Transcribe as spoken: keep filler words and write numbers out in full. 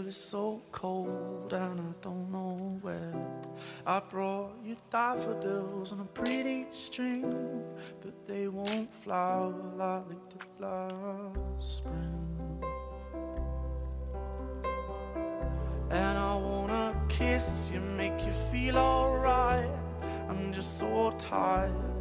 but it's so cold and I don't know where. I brought you daffodils on a pretty string, but they won't flower like they did last spring. And I wanna kiss you, make you feel alright. I'm just so tired